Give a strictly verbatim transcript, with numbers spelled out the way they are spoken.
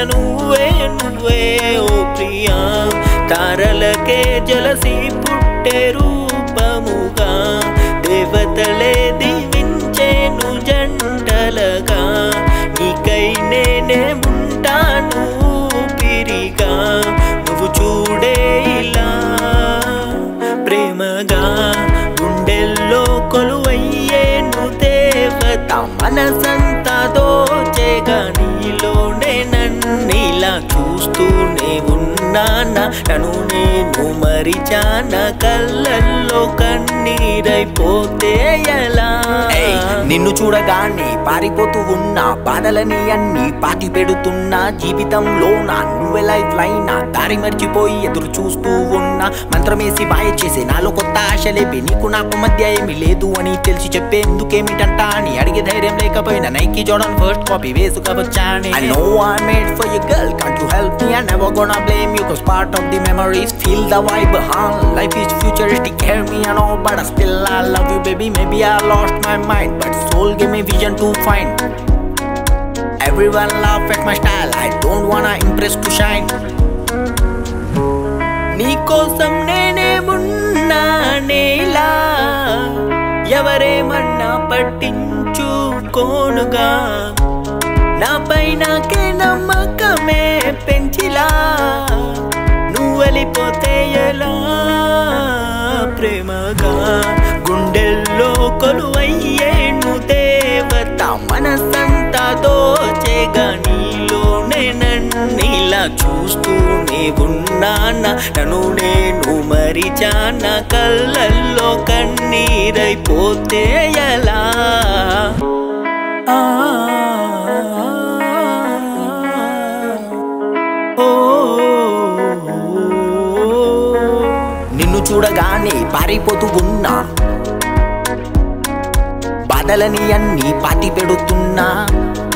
నువ్వే నువ్వే ఓ ప్రియా తారలకే జలసి పుట్టే రూపముగా దేవతలే దీవించేను జంటలగా నీకై నేనే ఉంటాను పిరిగా నువ్వు చూడే ఇలా ప్రేమగా గుండెల్లో కొలువయ్యేను దేవత మనసంతా దోచేగా నీలోనే నన్నిలా చూస్తూనే ఉన్నానా నన్ను నేను మరిచాన కళ్ళల్లో కన్నీరైపోతే ఎలా నిన్ను చూడగానే పారిపోతూ ఉన్నా బాధలని అన్ని పాతి పెడుతున్నా జీవితంలో నా నువ్వే లైఫ్ లైనా దారి మర్చిపోయి ఎదురు చూస్తూ ఉన్నా మంత్రమేసి బాయ చేసే నాలో కొత్త ఆశలేపి నీకు నాకు మధ్య ఏమీ లేదు అని తెలిసి చెప్పేందుకేమిటంట అని అడిగే ధైర్యం లేకపోయినా నైకి జోర్డన్ ఫస్ట్ కాపీ వేసుకొచ్చాను I know I made for you girl can't you help me I never gonna blame you cause part of the memories feel the vibe huh life is futuristic hear me and all but I still I love you baby maybe I lost my mind but soul gave me vision to find everyone laugh at my style I don't wanna impress to shine నీ కోసం నేనే ఉన్నానేలా ఎవరేమన్నా పట్టించుకోనుగా నాపై నాకే నమ్మకమే పెంచిలా నువ్వు వెళ్ళిపోతే ఎలా ప్రేమగా గుండెల్లో కొలువయ్యేను దేవత మనసంతా దోచేగా నీలోనే నన్నిలా చూస్తూనే ఉన్నానా నన్ను నేను మరిచాన కళ్ళల్లో కన్నీరైపోతే ఎలా నిన్ను చూడగానే పారిపోతూ ఉన్నా బాధలని అన్ని పాతి పెడుతున్నా